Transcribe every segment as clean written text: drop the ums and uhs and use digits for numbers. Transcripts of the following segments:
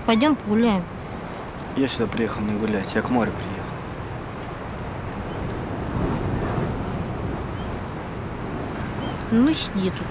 Пойдем погуляем. Я сюда приехал не гулять, я к морю приехал. Ну, сиди тут.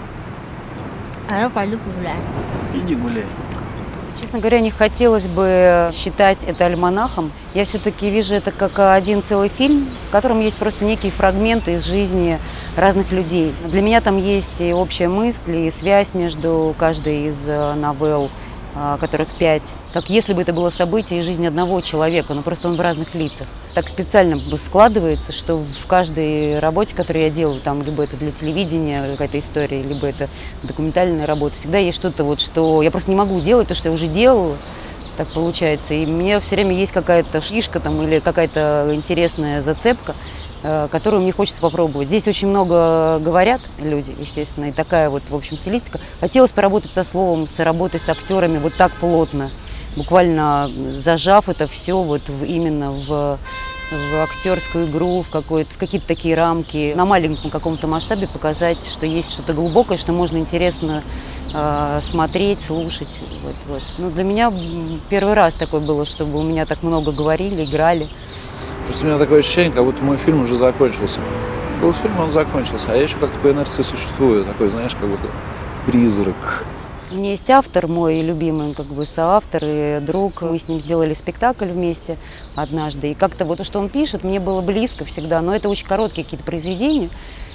А я пойду погуляю. Иди гуляй. Честно говоря, не хотелось бы считать это альманахом. Я все-таки вижу это как один целый фильм, в котором есть просто некие фрагменты из жизни разных людей. Для меня там есть и общая мысль, и связь между каждой из новелл, которых 5. Как если бы это было событие из жизни одного человека, но просто он в разных лицах. Так специально складывается, что в каждой работе, которую я делаю, там, либо это для телевидения какая-то история, либо это документальная работа, всегда есть что-то, вот, что я просто не могу делать то, что я уже делала. Так получается. И мне все время есть какая-то фишка там, или какая-то интересная зацепка, которую мне хочется попробовать. Здесь очень много говорят люди, естественно, и такая вот, в общем, стилистика. Хотелось поработать со словом, работать с актерами вот так плотно, буквально зажав это все вот именно в актерскую игру, в какие-то такие рамки, на маленьком каком-то масштабе показать, что есть что-то глубокое, что можно интересно смотреть, слушать. Вот. Ну, для меня первый раз такое было, чтобы у меня так много говорили, играли. Просто у меня такое ощущение, как будто мой фильм уже закончился. Был фильм, он закончился, а я еще как-то по инерции существую, такой, знаешь, как будто призрак. У меня есть автор, мой любимый, как бы соавтор и друг. Мы с ним сделали спектакль вместе однажды. И как-то вот то, что он пишет, мне было близко всегда. Но это очень короткие какие-то произведения.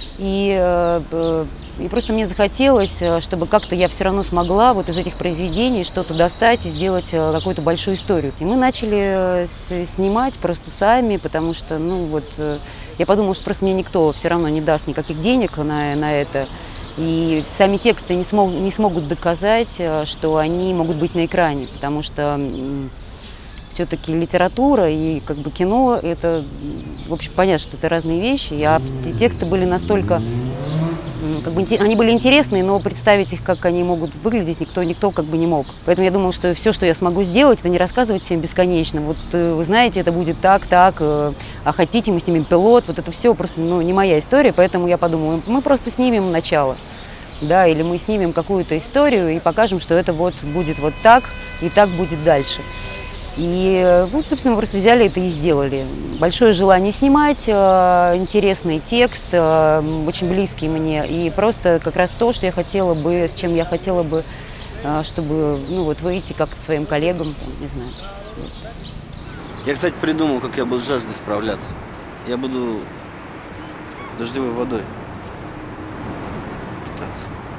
И просто мне захотелось, чтобы как-то я все равно смогла вот из этих произведений что-то достать и сделать какую-то большую историю. И мы начали снимать просто сами, потому что, ну вот, я подумала, что просто мне никто все равно не даст никаких денег на это. И сами тексты не смогут доказать, что они могут быть на экране, потому что все-таки литература и как бы кино – это, в общем, понятно, что это разные вещи. А тексты были настолько, как бы, они были интересные, но представить их, как они могут выглядеть, никто как бы не мог. Поэтому я думала, что все, что я смогу сделать, это не рассказывать всем бесконечно. Вот вы знаете, это будет так, а хотите, мы снимем пилот. Вот это все просто, ну, не моя история, поэтому я подумала, мы просто снимем начало. Да, или мы снимем какую-то историю и покажем, что это вот будет вот так, и так будет дальше. И, ну, собственно, мы просто взяли это и сделали. Большое желание снимать, интересный текст, очень близкий мне, и просто как раз то, что я хотела бы, с чем я хотела бы, чтобы, ну, вот выйти как-то своим коллегам, там, не знаю. Вот. Я, кстати, придумал, как я буду с жаждой справляться. Я буду дождевой водой питаться.